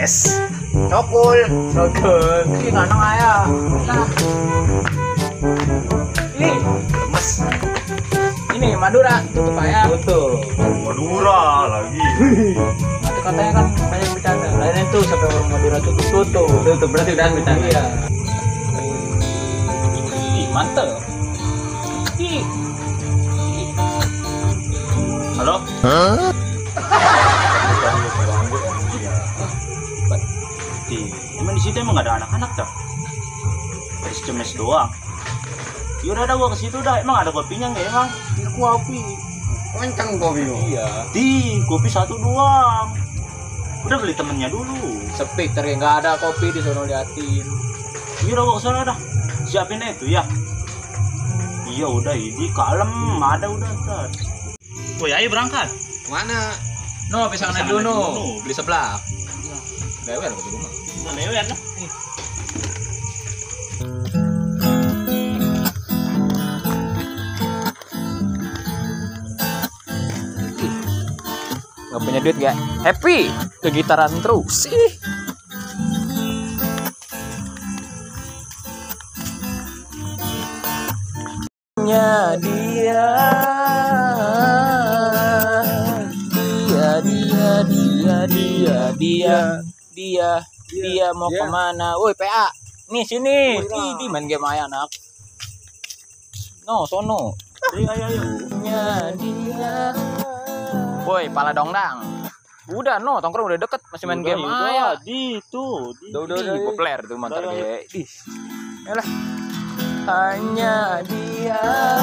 Mes. Cokul. Ini nggak nong ayah. Nah. Ini Lemes. ini Madura tutup ayah. Tutup. Madura lagi. Nanti katanya kan banyak bercanda. Lain itu sampai orang Madura tutup. Tutup berarti udah bercanda. Iya. Ih, mantep. Ih. Halo? Emang di situ emang gak ada anak-anak dah? Cuma mes doang. Ya udah gua ke situ dah. Emang ada kopinya nggak emang? Kopi. Kencang kopi lu. Iya. Di kopi 1 doang. Udah beli temennya dulu. Sepi, ternyata nggak ada kopi di sono liatin. Iya udah gua kesana dah. Siapin itu ya. Iya udah ini kalem ada udah ntar. Woi ayo berangkat. Mana? No, pisang Pisang dulu. dulu. Beli sebelah. Lewer ke rumah. Udah lewat lah. Gak punya duit gak? Happy kegitaran terus sih. Dia dia mau kemana? Woi PA, nih sini, di main game aja anak. No, sono. Ayo. Dia. Woi, pala dongdang. Udah no, tongkrong udah deket, masih main game aja. Di tuh. Udah, populer tuh mantar gue. Ih. Yalah. Hanya dia.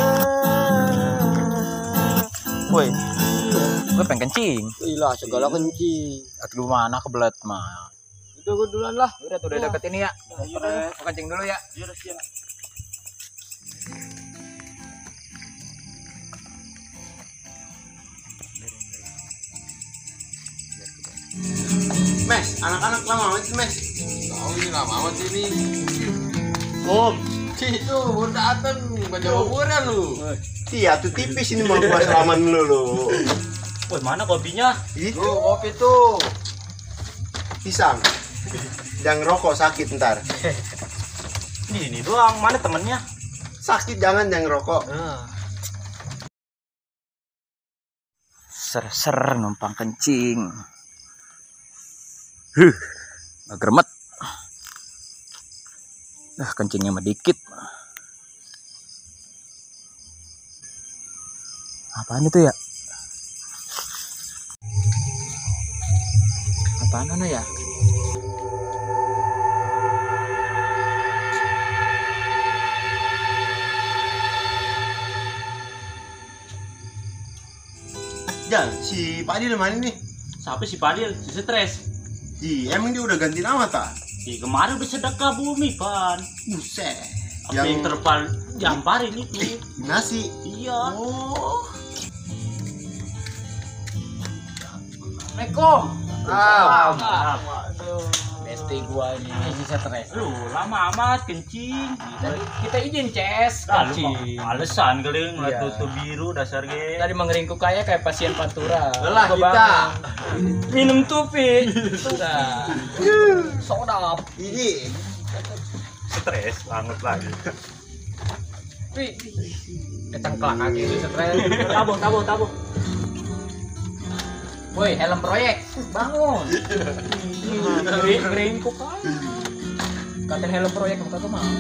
Woi. Gue pengen kencing. Gila, segala kencing. Aduh mana kebelet mah. Udah gue duluan lah. Udah tuh udah deket ini ya. Gue kencing dulu ya. Iya udah siap. Mes, anak-anak lama amat sih, Mes. Tahu ini lama amat sih ini. Om. Itu udah datang baca buburan lu. Iya, tuh tipis ini mau gua selaman lu. Woi mana kopinya? Itu kopi tuh. Pisang. Jangan rokok sakit ntar. Ini doang. Mana temennya? Sakit jangan rokok. Ser numpang kencing. Gak gremet. Kencingnya mah dikit. Apaan itu ya? Apaan ya? Jangan, si Padil mana nih? Siapa si Padil? Si stres. Emang dia udah ganti nama tak? Kemarin udah sedekah bumi, Pan. Buset. Apa yang terpal jamparin itu? Nasi. Iya. Oh. Assalamualaikum. Maaf. Besti gua ini si stres. Lu lama amat kencing. Kita izin Ces Lalu alasan kali ngeliat Iya. tutup biru dasar ge. Tadi mengeringkuk kayak pasien Pantura. Lelah kita. Minum tupi. Sudah. Soda. Ini Stres banget lagi. Pi. Kecengklak kaki itu stres. Tabung. Woi, helm proyek. Bangun. Ngeringkuk aja. Katain helm proyek kamu kagak mau.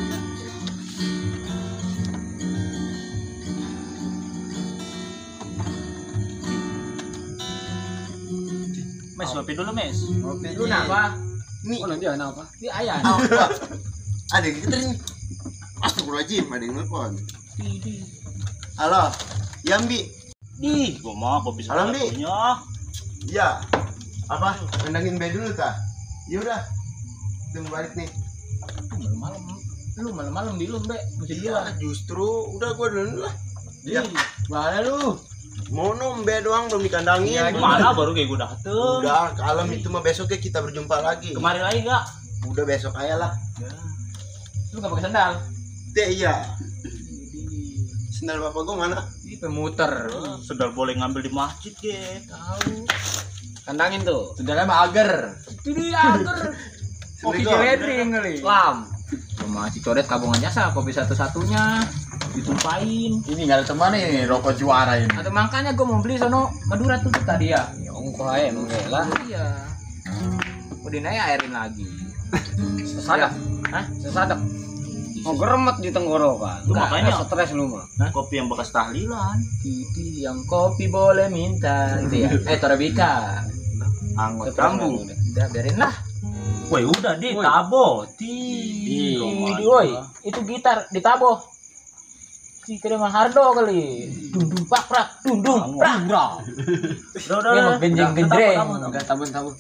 Mes, ngopi dulu, Mes. Lu napa? Ini. Oh, nanti napa? Ini ayah. Ada yang kita nih. Astagfirullahaladzim, ada yang nelfon. Halo, Yambi. Ih, gua mau kopi Halo, Bi. satunya. Iya. Apa? Nendangin B dulu kah? Yaudah. Tunggu balik nih. Malam-malam. Lu malam-malam di lu, Mbak. Mesti Iya, justru udah gua dulu lah. Iya. Mana lu? Mau nombe doang belum dikandangin. Iya, Mana baru kayak gua dateng. Udah, kalem itu mah besoknya kita berjumpa lagi. Kemarin lagi enggak? Udah besok aja lah. Lu gak pakai sandal? Iya. Sendal bapak gua mana? Ini pemuter. Sudah boleh ngambil di masjid, ge. Tahu. Kandangin tuh. Sandalnya mah agar. Jadi angker. Kopi Ciledring kali. Lam. Cuma si codet tabungan jasa kopi satu-satunya ditumpahin. Ini nggak ada teman nih rokok juara ini. Atau makanya gue mau beli sono Madura tuh tadi ya. Ongko aja enggak lah. Iya. Udah naik airin lagi. Sesadak. Hah? Sesadak. Mau geremet di tenggorokan. Lu makanya stres lu mah. kopi yang bekas tahlilan. Titi yang kopi boleh minta gitu ya. Torabika. Anggot rambu. Udah biarin lah. Woi udah di tabo. Woi, itu gitar ditabo. Si kira Hardo kali. Dundung pakrak, dundung prak. Udah. Genjeng-genjreng. Enggak tabun-tabun.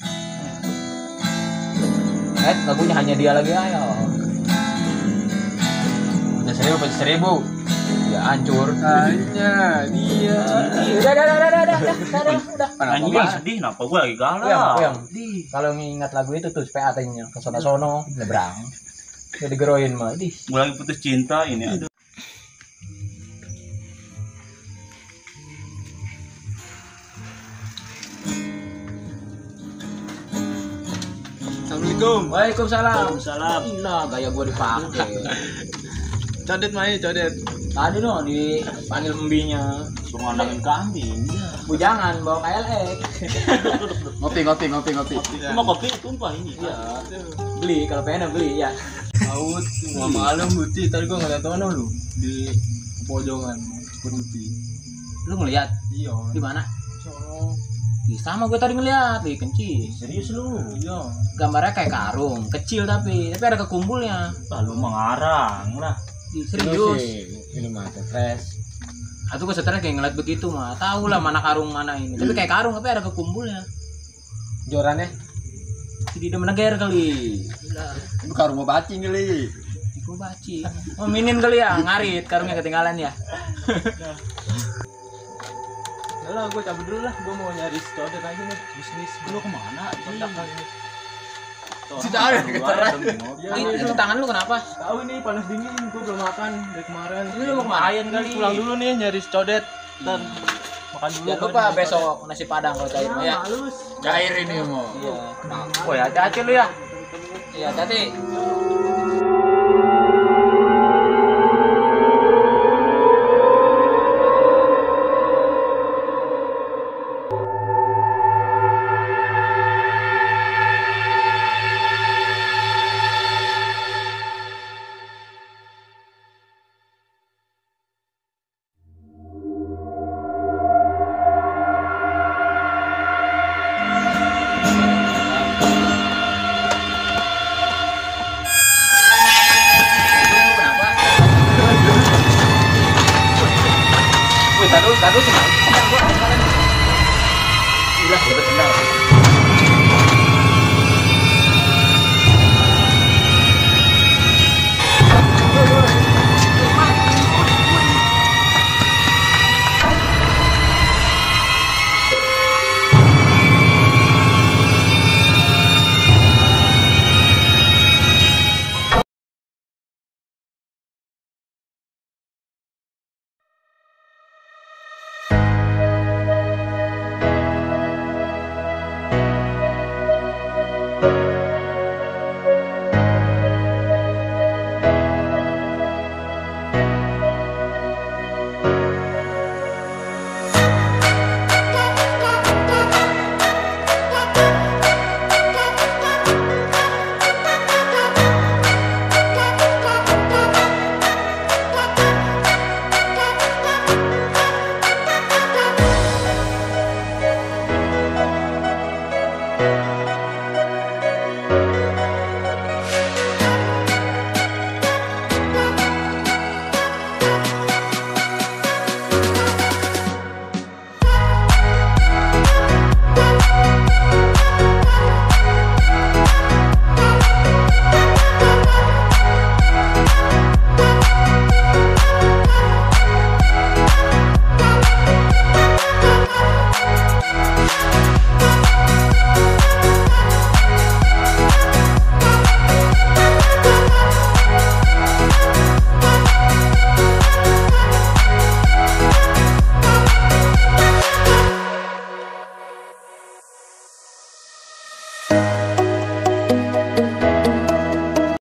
Lagunya hanya dia lagi ayo. Udah 1000. Ya hancur. Hanya dia. Udah. Anjing sedih, kenapa gue lagi galau? Yang kalau ngingat lagu itu tuh PA tanya ke sono lebrang. Jadi digeroin mah. Gue lagi putus cinta ini. Aduh. Assalamualaikum. Waalaikumsalam. Waalaikumsalam. Nah, gaya gua dipakai. Codet main, codet. Tadi no dipanggil embinya. Suruh ngandangin kambing. Bujangan bawa KLX. Ngopi. Ini mau kopi tumpah ini. Iya. Beli kalau pengen beli ya. Out, malam putih. Tadi gua ngeliat ono lu di pojokan putih. Lu ngeliat Iya. di mana? Sono. Ih, sama gue tadi ngeliat di Kencis. Serius lu? Iya. Gambarnya kayak karung, kecil tapi ada kekumpulnya. Lalu mengarang lah. Ih, serius. Ini mah stres. Atau gue stres kayak ngeliat begitu mah. Tahu lah mana karung mana ini. Tapi kayak karung tapi ada kekumpulnya. Jorannya? Jadi dia meneger kali. Gila. Itu karung mau bacing kali. Gue baci. Oh, minin kali ya, ngarit karungnya ketinggalan ya. Udah lah, gue cabut dulu lah. Gue mau nyari codet aja nih. Bisnis. Lu kemana? Kontak kali. Sudah ada keteran. Itu tangan lu kenapa? Tahu ini panas dingin. Gue belum makan dari kemarin. Ini lu mau kemana kali? Pulang dulu nih nyari codet. Dan makan dulu. Jangan lupa besok nasi padang kalau cair mah ya. Cair ini mau. Iya. Woi, hati-hati lu ya. Iya, hati. Tadu, udah,